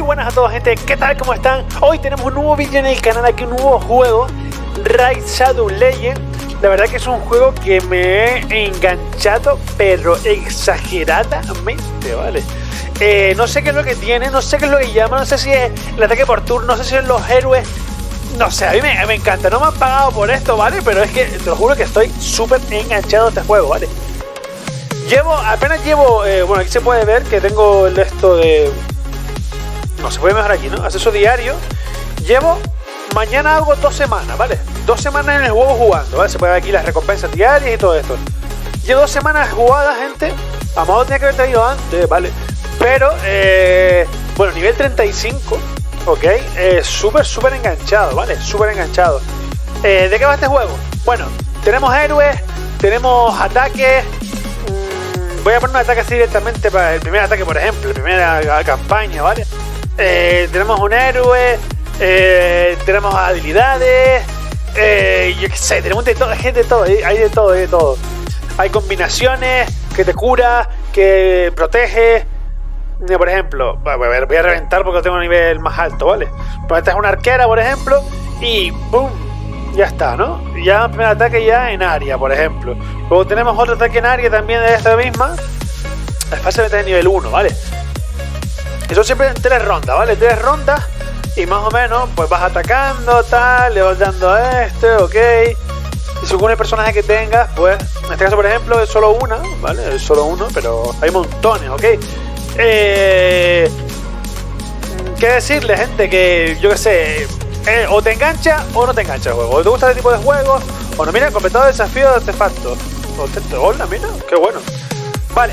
buenas a todos, gente, ¿qué tal? ¿Cómo están? Hoy tenemos un nuevo vídeo en el canal, aquí un nuevo juego, Raid Shadow Legends. La verdad que es un juego que me he enganchado, pero exageradamente, ¿vale? No sé qué es lo que tiene, no sé qué es lo que llama, no sé si es el ataque por turno, no sé si son los héroes. No sé, a mí me encanta, no me han pagado por esto, ¿vale? Pero es que te lo juro que estoy súper enganchado a este juego, ¿vale? Apenas llevo, bueno, aquí se puede ver que tengo esto de... No, se puede mejorar aquí, ¿no? Acceso diario. Mañana hago 2 semanas, ¿vale? 2 semanas en el juego jugando, ¿vale? Se puede ver aquí las recompensas diarias y todo esto. Llevo 2 semanas jugadas, gente. A lo mejor tenía que haber traído antes, ¿vale? Pero, bueno, nivel 35, ¿ok? Súper enganchado, ¿vale? Súper enganchado. ¿De qué va este juego? Bueno, tenemos héroes, tenemos ataques. Voy a poner un ataque así directamente para el primer ataque, por ejemplo, la primera campaña, ¿vale? Tenemos un héroe, tenemos habilidades, yo qué sé, tenemos de todo, hay de todo, hay de todo. Hay combinaciones que te cura, que protege. Por ejemplo, voy a reventar porque tengo un nivel más alto, ¿vale? Pues esta es una arquera, por ejemplo, y ¡boom! Ya está, ¿no? Ya el primer ataque ya en área, por ejemplo. Luego tenemos otro ataque en área también de esta misma. Es fácil de nivel 1, ¿vale? Eso siempre en 3 rondas, ¿vale? 3 rondas y más o menos pues vas atacando, tal, le vas dando a este, ok. Y según el personaje que tengas, pues en este caso, por ejemplo, es solo una, ¿vale? Es solo uno, pero hay montones, ¿ok? ¿Qué decirle, gente? Que yo qué sé, o te engancha o no te engancha el juego. O te gusta este tipo de juegos, o no. Mira, completado el desafío de artefacto. Hola, mira, qué bueno. Vale.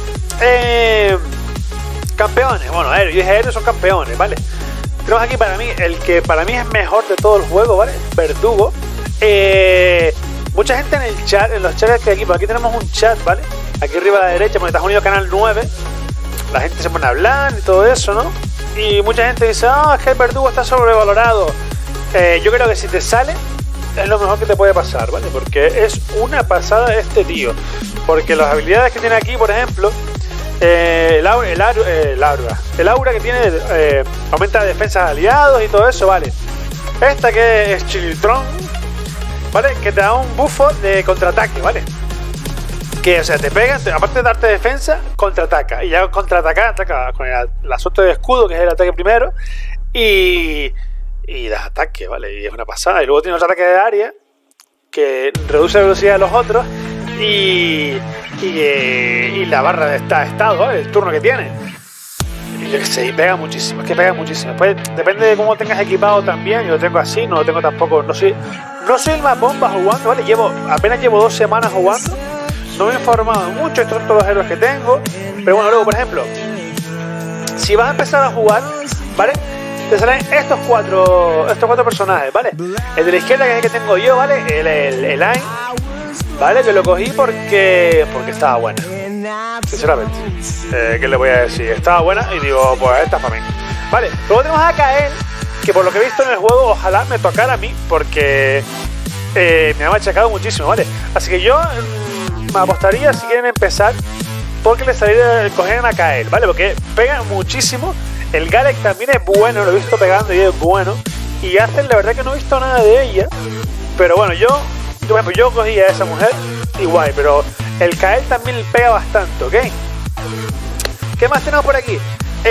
Campeones. Bueno, héroes son campeones, ¿vale? Tenemos aquí para mí el que para mí es mejor de todo el juego, ¿vale? Verdugo. Mucha gente en el chat, en los chats que aquí, por aquí tenemos un chat, ¿vale? Aquí arriba a la derecha, porque estás unido a canal 9. La gente se pone a hablar y todo eso, ¿no? Y mucha gente dice, es que el Verdugo está sobrevalorado. Yo creo que si te sale, es lo mejor que te puede pasar, ¿vale? Porque es una pasada este tío. Porque las habilidades que tiene aquí, por ejemplo, el aura que tiene aumenta la defensa de aliados y todo eso, ¿vale? Esta que es Chilitron, ¿vale? Que te da un buffo de contraataque, ¿vale? Que, o sea, te pegan, aparte de darte defensa, contraataca. Y ya contraataca con el asunto de escudo, que es el ataque primero. Y das ataque, ¿vale? Y es una pasada. Y luego tiene otro ataque de área, que reduce la velocidad de los otros. Y la barra de estado, ¿vale? El turno que tiene. Y yo qué sé, y pega muchísimo. Es que pega muchísimo. Después, depende de cómo tengas equipado también. Yo lo tengo así, no lo tengo tampoco. No soy el más bomba jugando, ¿vale? Apenas llevo 2 semanas jugando. No me he informado mucho, estos son todos los héroes que tengo. Pero bueno, luego, por ejemplo, si vas a empezar a jugar, ¿vale? Te salen estos cuatro personajes, ¿vale? El de la izquierda, que es el que tengo yo, ¿vale? El Ain, ¿vale? Yo lo cogí porque estaba buena. Sinceramente. ¿Qué le voy a decir? Estaba buena y digo, pues esta es para mí. Vale, luego tenemos a Kael, que por lo que he visto en el juego, ojalá me tocara a mí, porque me ha machacado muchísimo, ¿vale? Así que yo... me apostaría, si quieren empezar, porque les saliría coger a Kael, ¿vale? Porque pega muchísimo. El Galek también es bueno, lo he visto pegando y es bueno. Y Acer, la verdad que no he visto nada de ella. Pero bueno, yo cogí a esa mujer y guay, pero el Kael también pega bastante, ¿ok? ¿Qué más tenemos por aquí?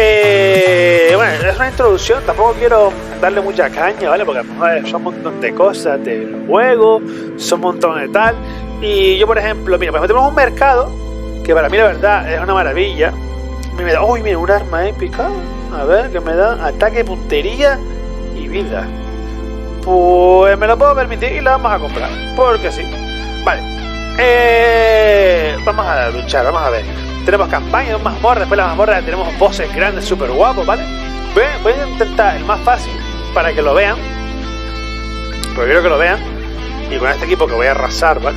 Bueno, es una introducción, tampoco quiero darle mucha caña, ¿vale? Porque son un montón de cosas del juego, son un montón de tal. Y yo, por ejemplo, mira, pues tenemos un mercado que para mí la verdad es una maravilla. Me da, uy, mira, un arma épica. A ver, que me da ataque, puntería y vida. Pues me lo puedo permitir y la vamos a comprar, porque sí. Vale, vamos a luchar, vamos a ver. Tenemos campaña de mazmorra, después de la mazmorra tenemos bosses grandes, súper guapos, ¿vale? Voy a intentar el más fácil para que lo vean, porque quiero que lo vean. Y con este equipo que voy a arrasar, ¿vale?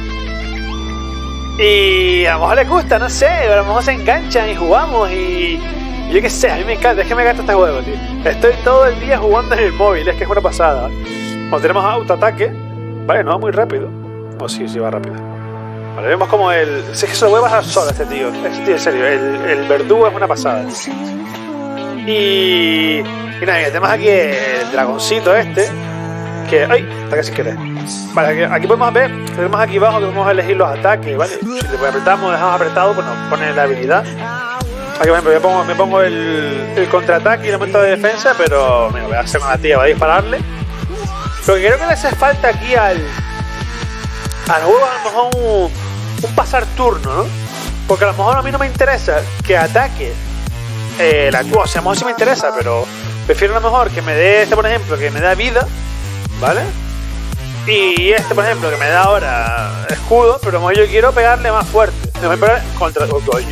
Y a lo mejor les gusta, no sé, a lo mejor se enganchan y jugamos y yo qué sé, a mí me encanta, es que me encanta este juego, tío. Estoy todo el día jugando en el móvil, es que es una pasada. Cuando tenemos autoataque, vale, no va muy rápido. O sí, va rápido. Vale, vemos como el... Si es que se lo voy a pasar solo a este tío. Este tío, en serio, el Verdugo es una pasada. Y nada, mira, tenemos aquí el dragoncito este. Que, ¡ay! Ataque sin querer. Vale, aquí podemos ver, tenemos aquí abajo que podemos elegir los ataques, ¿vale? Si le apretamos, dejamos apretado, pues nos pone la habilidad. Aquí, por ejemplo, me pongo el contraataque y el aumento de defensa, pero mira, voy a hacer una tía, voy a dispararle. Lo que creo que le hace falta aquí al juego, a lo mejor un pasar turno, ¿no? Porque a lo mejor a mí no me interesa que ataque la cosa, o sea, a lo mejor sí me interesa, pero prefiero a lo mejor que me dé este, por ejemplo, que me da vida, ¿vale? Y este, por ejemplo, que me da ahora escudo, pero a lo mejor yo quiero pegarle más fuerte. Me voy a pegar contra...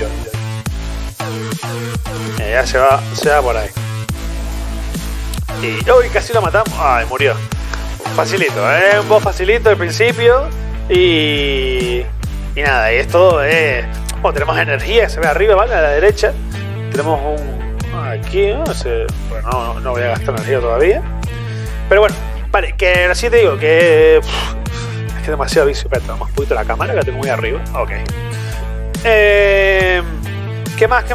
ya se va por ahí. Y uy, casi lo matamos. Ay, murió. Facilito, un boss facilito al principio. Y nada, y esto es... Bueno, tenemos energía, se ve arriba, ¿vale? A la derecha. Tenemos un... Aquí, no sé... Bueno, no voy a gastar energía todavía. Pero bueno, vale, que así te digo que... es que es demasiado vicio. Espera, más un poquito la cámara, que la tengo muy arriba. Ok. ¿Qué más?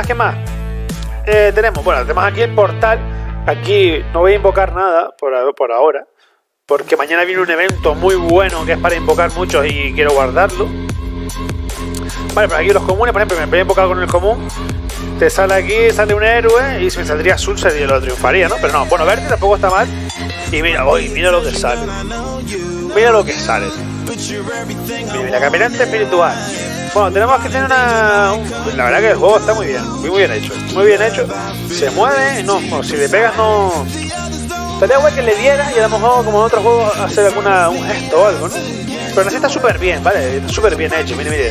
Tenemos aquí el portal. Aquí no voy a invocar nada por ahora, porque mañana viene un evento muy bueno que es para invocar muchos y quiero guardarlo. Vale, pero aquí los comunes, por ejemplo, me voy a invocar con el común. Te sale aquí, sale un héroe, y si me saldría azul sería lo triunfaría, ¿no? Pero no, bueno, verde tampoco está mal. Y mira, mira lo que sale. Mira lo que sale. Mira, caminante espiritual. Bueno, tenemos que tener la verdad que el juego está muy bien hecho. Muy bien hecho. Se mueve, no, si le pegas no... Estaría guay que le diera y a lo mejor como en otros juegos hacer un gesto o algo, ¿no? Pero así está súper bien, ¿vale? Está súper bien hecho, mire.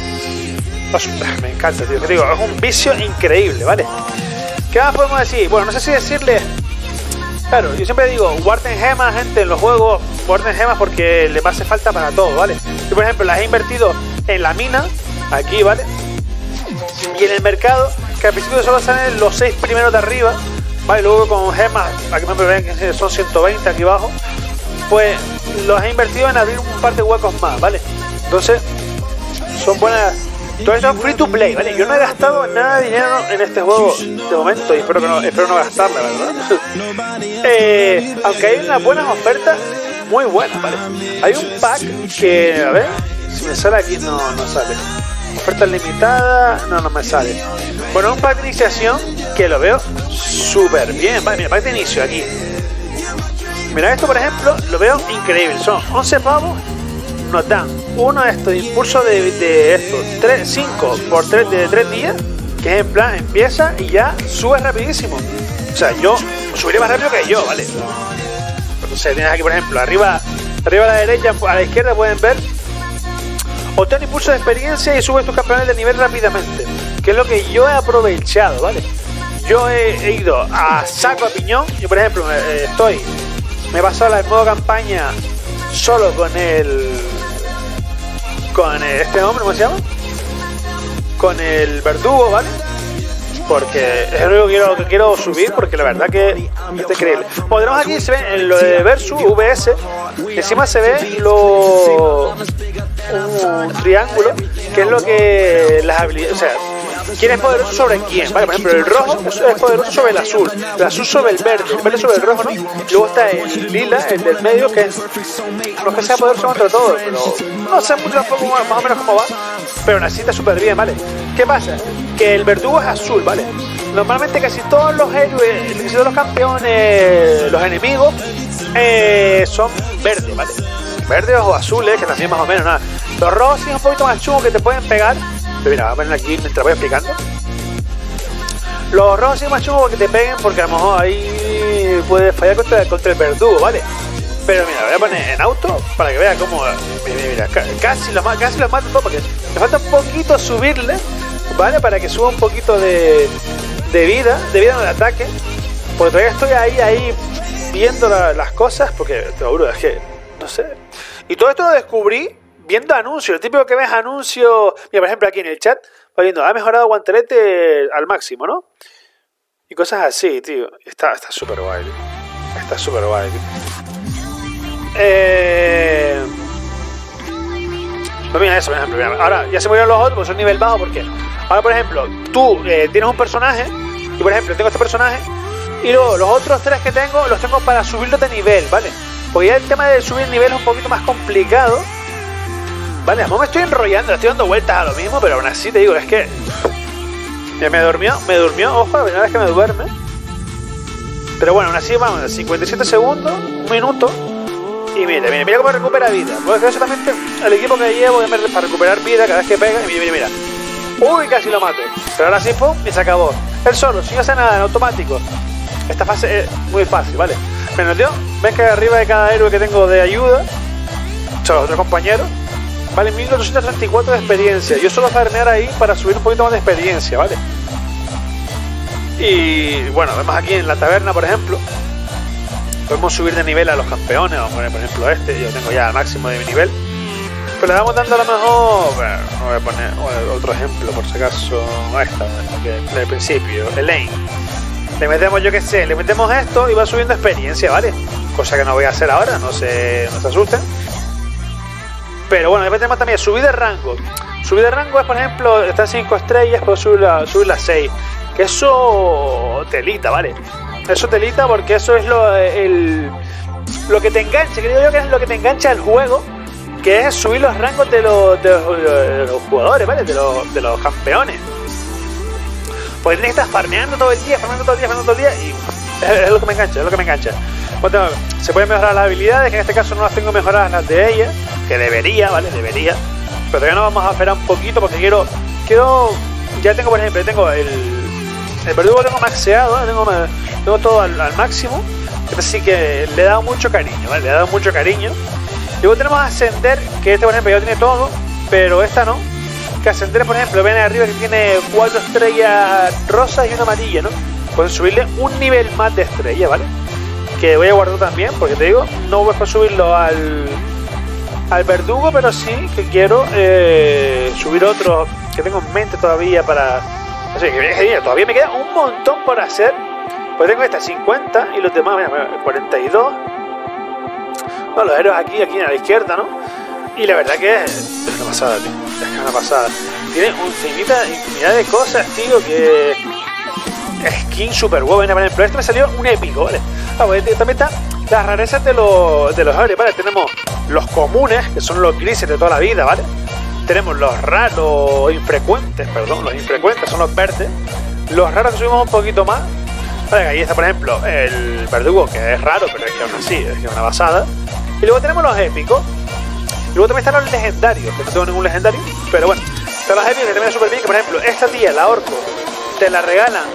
Me encanta, tío. Te digo, es un vicio increíble, ¿vale? ¿Qué más podemos decir? Bueno, no sé si decirle... Claro, yo siempre digo, guarden gemas, gente, en los juegos. Guarden gemas porque les hace falta para todo, ¿vale? Yo, por ejemplo, las he invertido en la mina, aquí, ¿vale? Y en el mercado, que al principio solo salen los 6 primeros de arriba, ¿vale? Luego con gemas, aquí me ven que son 120 aquí abajo, pues los he invertido en abrir un par de huecos más, ¿vale? Entonces, son buenas... Todo eso es free to play, ¿vale? Yo no he gastado nada de dinero en este juego de momento y espero no gastarla, ¿verdad? Aunque hay unas buenas ofertas muy buenas, ¿vale? Hay un pack que, a ver, si me sale aquí, no sale. Oferta limitada, no me sale. Bueno, un pack de iniciación que lo veo súper bien, ¿vale? Mira, pack de inicio aquí. Mira, esto por ejemplo, lo veo increíble. Son 11 pavos. Nos dan uno de estos impulsos de estos 5 por 3 de 3 días, que es en plan, empieza y ya sube rapidísimo. O sea, yo subiré más rápido que yo, ¿vale? Entonces tienes aquí, por ejemplo, arriba a la derecha, a la izquierda pueden ver, obtén impulso de experiencia y sube tus campeones de nivel rápidamente, que es lo que yo he aprovechado, ¿vale? Yo he ido a saco a piñón. Yo, por ejemplo, me he pasado el modo campaña solo con este hombre, ¿cómo se llama? Con el verdugo, ¿vale? Porque es el único que quiero subir, porque la verdad que es increíble. Bueno, tenemos aquí, se ve en lo de Versus VS, encima se ve un triángulo, que es lo que las habilidades, o sea, quién es poderoso sobre quién, ¿vale? Por ejemplo, el rojo es poderoso sobre el azul sobre el verde sobre el rojo, ¿no? Y luego está el lila, el del medio, que es no que sea poderoso contra todos, pero no sé mucho tampoco más o menos cómo va, pero necesita súper bien, ¿vale? ¿Qué pasa? Que el verdugo es azul, ¿vale? Normalmente casi todos los héroes, casi todos los campeones, los enemigos, son verdes, ¿vale? Verdes o azules, que también más o menos, nada. Los rojos sí es un poquito más chungos, que te pueden pegar. Pero mira, voy a poner aquí mientras voy explicando. Los rojos sí es más chungos que te peguen, porque a lo mejor ahí puedes fallar contra el verdugo, ¿vale? Pero mira, voy a poner en auto para que vea cómo... Mira, casi los mato todo, porque me falta un poquito subirle, ¿vale? Para que suba un poquito de vida en el ataque. Porque todavía estoy ahí viendo las cosas, porque te juro, es que, no sé. Y todo esto lo descubrí viendo anuncios. El típico que ves anuncios... Mira, por ejemplo, aquí en el chat, va viendo, ha mejorado guantelete al máximo, ¿no? Y cosas así, tío. Está súper guay, tío. Está súper guay, tío. Pues mira eso, por ejemplo. Mira, ahora ya se murieron los otros, porque son nivel bajo. ¿Por qué? Ahora, por ejemplo, tú tienes un personaje, y por ejemplo, tengo este personaje, Y luego los otros 3 que tengo, los tengo para subirlos de nivel, ¿vale? Porque ya el tema de subir nivel es un poquito más complicado. Vale, a lo mejor me estoy enrollando, le estoy dando vueltas a lo mismo, pero aún así te digo, es que... Ya me durmió, ojo, la primera vez que me duerme. Pero bueno, aún así vamos, 57 segundos, un minuto. Y mira cómo recupera vida. Pues exactamente el equipo que llevo para recuperar vida cada vez que pega. Y mira. Uy, casi lo mato. Pero ahora sí, pum, y se acabó. Él solo, sin hacer nada, en automático. Esta fase es muy fácil, ¿vale? Bueno, tío, ves que arriba de cada héroe que tengo de ayuda, son los otros compañeros, vale 1834 de experiencia. Yo suelo farmear ahí para subir un poquito más de experiencia, ¿vale? Y bueno, vemos aquí en la taberna, por ejemplo, podemos subir de nivel a los campeones. Vamos a poner, por ejemplo, yo tengo ya el máximo de mi nivel. Pero le vamos dando a lo mejor, bueno, no voy a poner otro ejemplo por si acaso, esta que del principio, Elaine. Le metemos, yo qué sé, le metemos esto y va subiendo experiencia, ¿vale? Cosa que no voy a hacer ahora, no se asusten. Pero bueno, le metemos también subir de rango. Subir de rango es, por ejemplo, está en 5 estrellas, puedo subir las 6. Que eso telita, ¿vale? Eso telita porque eso es lo que te engancha, que digo yo que es lo que te engancha al juego, que es subir los rangos de los jugadores, ¿vale? De los campeones. Porque tienes que estar farmeando todo el día, y es lo que me engancha, Bueno, se pueden mejorar las habilidades, que en este caso no las tengo mejoradas las de ella, que debería, ¿vale? Debería. Pero todavía no vamos a esperar un poquito porque quiero ya tengo, por ejemplo, tengo el verdugo, tengo maxeado, tengo todo al máximo. Así que le he dado mucho cariño, ¿vale? Le he dado mucho cariño. Y luego tenemos Ascender, que este, por ejemplo, ya tiene todo, pero esta no. Que Ascender, por ejemplo, ven arriba que tiene 4 estrellas rosas y una amarilla, ¿no? Puedes subirle un nivel más de estrella, ¿vale? Que voy a guardar también, porque te digo, no voy a subirlo al verdugo, pero sí que quiero subir otro que tengo en mente todavía para... O sea, que todavía me queda un montón por hacer. Pues tengo esta 50 y los demás, mira, 42. Bueno, los héroes aquí a la izquierda, ¿no? Y la verdad que es una pasada, tío. Es una pasada. Tiene infinidad de cosas, tío, que... Skin super buena, por ejemplo. Este me salió un épico, ¿vale? Pues también está las rarezas de los héroes, ¿vale? Tenemos los comunes, que son los grises de toda la vida, ¿vale? Tenemos los raros, los infrecuentes son los verdes. Los raros que subimos un poquito más. Vale, ahí está, por ejemplo, el verdugo, que es raro, pero es que aún así es una basada. Y luego tenemos los épicos. Y luego también están los legendarios, que no tengo ningún legendario, pero bueno. Están los épicos que también son súper bien, que por ejemplo, esta tía, la Orco, te la regalan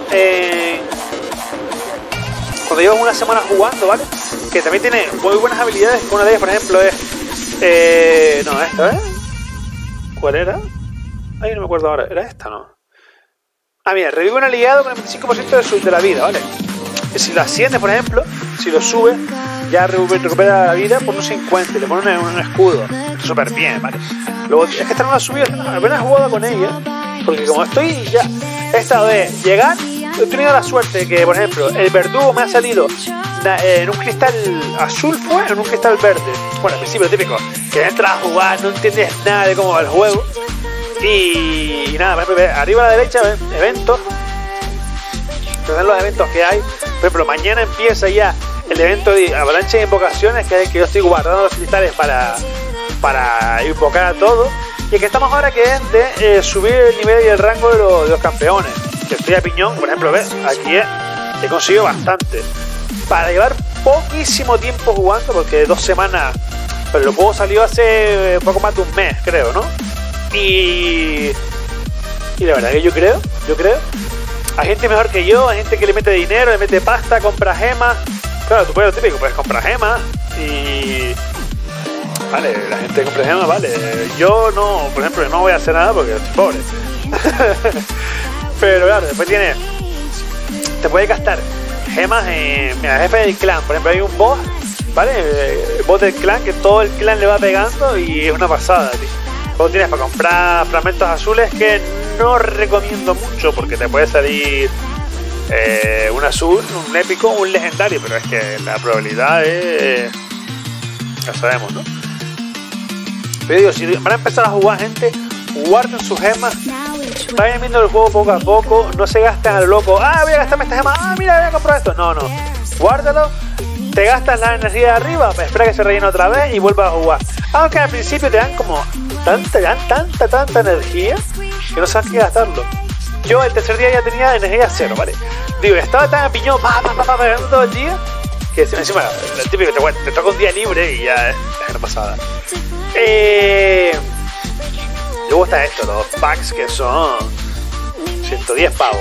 cuando llevas una semana jugando, ¿vale? Que también tiene muy buenas habilidades. Una de ellas, por ejemplo, es... no, esta, ¿eh? ¿Cuál era? Ay, no me acuerdo ahora. ¿Era esta, no? Ah, mira, revive un aliado con el 25% de la vida, ¿vale? Que si lo asciende, por ejemplo, si lo sube, ya recupera la vida por un 50, le pone un escudo. Súper bien, ¿vale? Luego, es que esta no la he subido, apenas he jugado con ella, porque como estoy ya... Esta vez llegar, he tenido la suerte que, por ejemplo, el verdugo me ha salido en un cristal azul, en un cristal verde. Bueno, al principio típico, que entras a jugar, no entiendes nada de cómo va el juego. Y nada, arriba a la derecha, eventos. Entonces los eventos que hay, por ejemplo, mañana empieza ya el evento de avalancha de invocaciones, que es el que yo estoy guardando los cristales para invocar a todos. Y el que estamos ahora, que es de subir el nivel y el rango de los campeones. Que estoy a piñón, por ejemplo, ves, aquí he conseguido bastante. Para llevar poquísimo tiempo jugando, porque 2 semanas, pero el juego salió hace poco más de un mes, creo, ¿no? Y la verdad que yo creo, hay gente mejor que yo, hay gente que le mete dinero, le mete pasta, compra gemas. Claro, tú puedes lo típico, puedes comprar gemas y... Vale, la gente compra gemas, vale. Yo no, por ejemplo, no voy a hacer nada porque estoy pobre. Pero claro, después te puedes gastar gemas en... Mira, jefe del clan, por ejemplo, hay un boss, ¿vale? El boss del clan, que todo el clan le va pegando y es una pasada, tío. Luego tienes para comprar fragmentos azules, que no recomiendo mucho porque te puede salir un azul, un épico, un legendario, pero es que la probabilidad es... Ya sabemos, ¿no? Pero digo, si van a empezar a jugar, gente, guarden sus gemas Vayan viendo el juego poco a poco, no se gastan a lo loco. Ah, voy a gastarme esta gema, ah, mira, voy a comprar esto. No, no, guárdalo, te gastas la energía de arriba, espera que se rellene otra vez y vuelvas a jugar. Aunque al principio te dan como tanta energía que no sabes qué gastarlo. Yo el tercer día ya tenía energía cero, ¿vale? Digo, estaba tan a piñón, pegando todo el día, que encima el típico te toca un día libre y ya es una pasada. Luego está esto, los packs que son 110 pavos.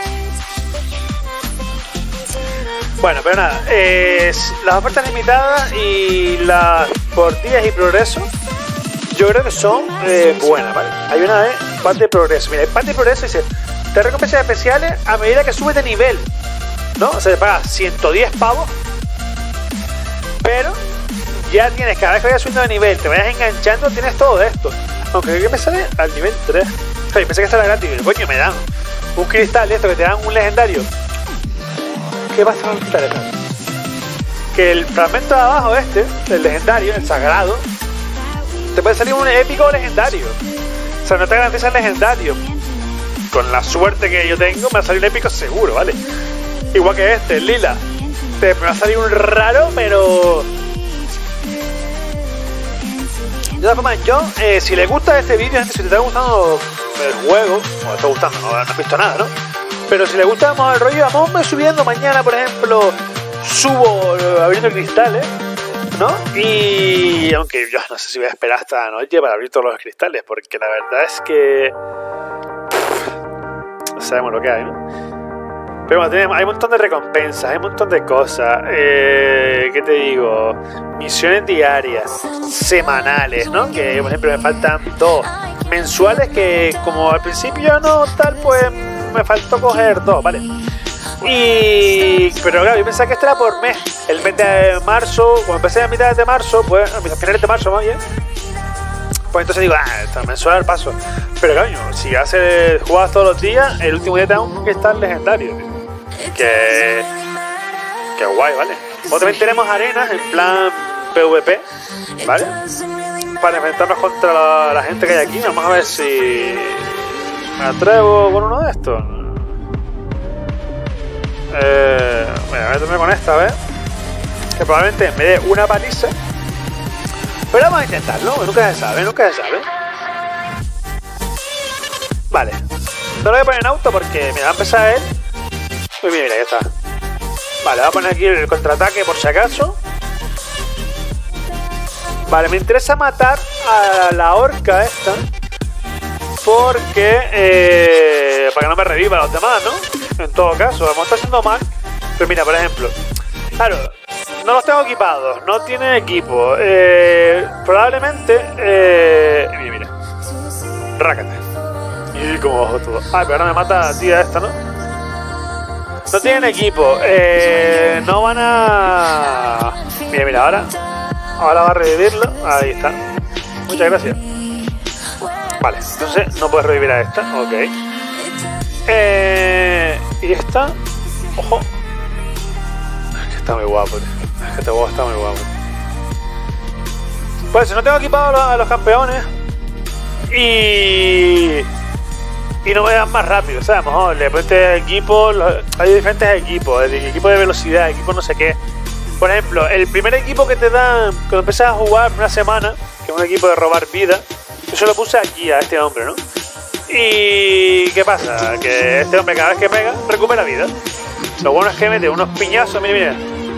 Bueno, pero nada, las ofertas limitadas y las por días y progreso, yo creo que son buenas, ¿vale? Hay una de pack de progreso. Mira, el pack de progreso dice, te recompensas especiales a medida que subes de nivel, ¿no? O sea, te pagas 110 pavos, pero ya tienes, cada vez que vayas subiendo de nivel, te vayas enganchando, tienes todo esto. Aunque creo que me sale al nivel 3. O sea, pensé que esto era gratis, pero coño, me dan un cristal de esto que te dan un legendario. ¿Qué pasa con el cristal? Que el fragmento de abajo el legendario, el sagrado, te puede salir un épico legendario. O sea, no te garantiza el legendario. Con la suerte que yo tengo, me va a salir un épico seguro, ¿vale? Igual que el lila. Me va a salir un raro, pero... De todas formas, yo, si les gusta este vídeo, si te está gustando el juego, o te está gustando, no has visto nada, ¿no? Pero si les gusta más el rollo, vamos subiendo mañana, por ejemplo, subo abriendo cristales, ¿no? Y aunque yo no sé si voy a esperar hasta la noche para abrir todos los cristales, porque la verdad es que sabemos lo que hay, ¿no? Pero bueno, hay un montón de recompensas, hay un montón de cosas. ¿Qué te digo? Misiones diarias, semanales, ¿no? Que por ejemplo me faltan 2 mensuales que como al principio no tal, pues me faltó coger 2, ¿vale? Pero claro, yo pensaba que esto era por mes. El mes de marzo, cuando empecé a mitad de marzo, pues a finales de marzo más bien, pues entonces digo, esto mensual al paso. Pero coño, si juegas todos los días, el último día te da un cristal legendario, tío. Que guay, ¿vale? O también tenemos arenas en plan PvP, ¿vale? Para enfrentarnos contra la gente que hay aquí. Vamos a ver si me atrevo con uno de estos. Voy a meterme con esta, ¿ves? Que probablemente me dé una paliza. Pero vamos a intentarlo, nunca se sabe, Vale, no lo voy a poner en auto porque me va a empezar él. Uy, mira, ya está. Vale, voy a poner aquí el contraataque por si acaso. Vale, me interesa matar a la orca esta, porque para que no me reviva los demás, ¿no? En todo caso, me está haciendo mal. Pero mira, por ejemplo, claro, no los tengo equipados, no tienen equipo. Probablemente mira, rácate. Y como bajo todo. Pero ahora me mata a tía esta, ¿no? No tienen equipo, no van a... Mira, ahora va a revivirlo. Ahí está. Muchas gracias. Vale, entonces no puedes revivir a esta. Ok. Y esta... Ojo. Es que está muy guapo, tío. Es que este juego está muy guapo. Pues si no tengo equipado a los campeones y no me dan más rápido, ¿sabes? Mejor le pones equipo, hay diferentes equipos, el equipo de velocidad, equipo no sé qué. Por ejemplo, el primer equipo que te dan cuando empiezas a jugar una semana, que es un equipo de robar vida, yo se lo puse aquí a este hombre, ¿no? Y ¿qué pasa? Que este hombre cada vez que pega, recupera vida. Lo bueno es que mete unos piñazos, mira,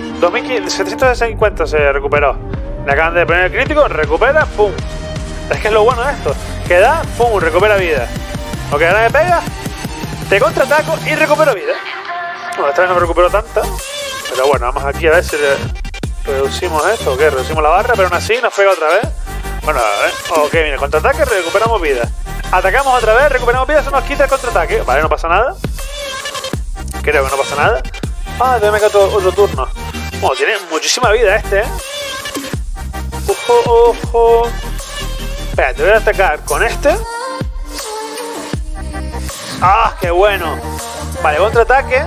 2750 se recuperó. Le acaban de poner el crítico, recupera, pum. Es que es lo bueno de esto, que da, pum, recupera vida. Ok, ahora me pega, te contraataco y recupero vida. Bueno, esta vez no me recupero tanta, pero bueno, vamos aquí a ver si reducimos esto, ok, reducimos la barra, pero aún así nos pega otra vez. Bueno, a ver, ok, mira, contraataque, recuperamos vida. Atacamos otra vez, recuperamos vida, eso nos quita el contraataque. Vale, no pasa nada. Creo que no pasa nada. Déjame que otro turno. Bueno, tiene muchísima vida este, Ojo. Espera, te voy a atacar con este. ¡Qué bueno! Vale, contraataque.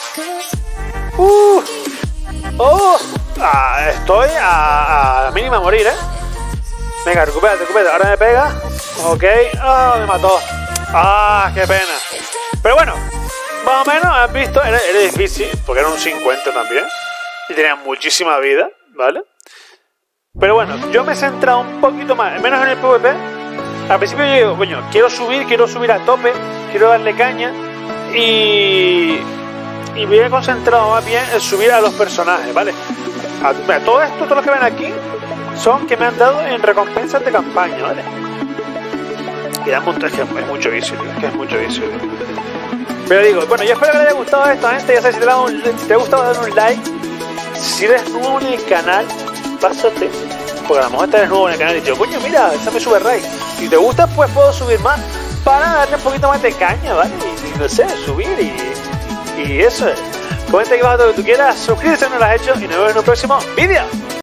Estoy a mínima morir, Venga, recupérate. Ahora me pega. Ok. Me mató. Ah, qué pena. Pero bueno, más o menos has visto, era difícil, porque era un 50 también. Y tenía muchísima vida, ¿vale? Pero bueno, yo me he centrado un poquito más, menos en el PvP. Al principio yo digo, coño, quiero subir a tope, quiero darle caña. Y me he concentrado más bien en subir a los personajes, ¿vale? Todo esto, todo lo que ven aquí, son que me han dado en recompensas de campaña, ¿vale? Y da mucho, es mucho vicio, tío, es mucho vicio, tío. Pero digo, bueno, yo espero que les haya gustado esto, gente. Ya sabes, si te ha gustado, dar un like. Si eres nuevo en el canal, pásate. Porque a lo mejor estás nuevo en el canal y yo, coño, mira, esta me sube raid. Si te gusta, pues puedo subir más para darle un poquito más de caña, ¿vale? Y no sé, subir y eso es. Comenta aquí abajo lo que tú quieras, suscríbete si no lo has hecho y nos vemos en un próximo vídeo.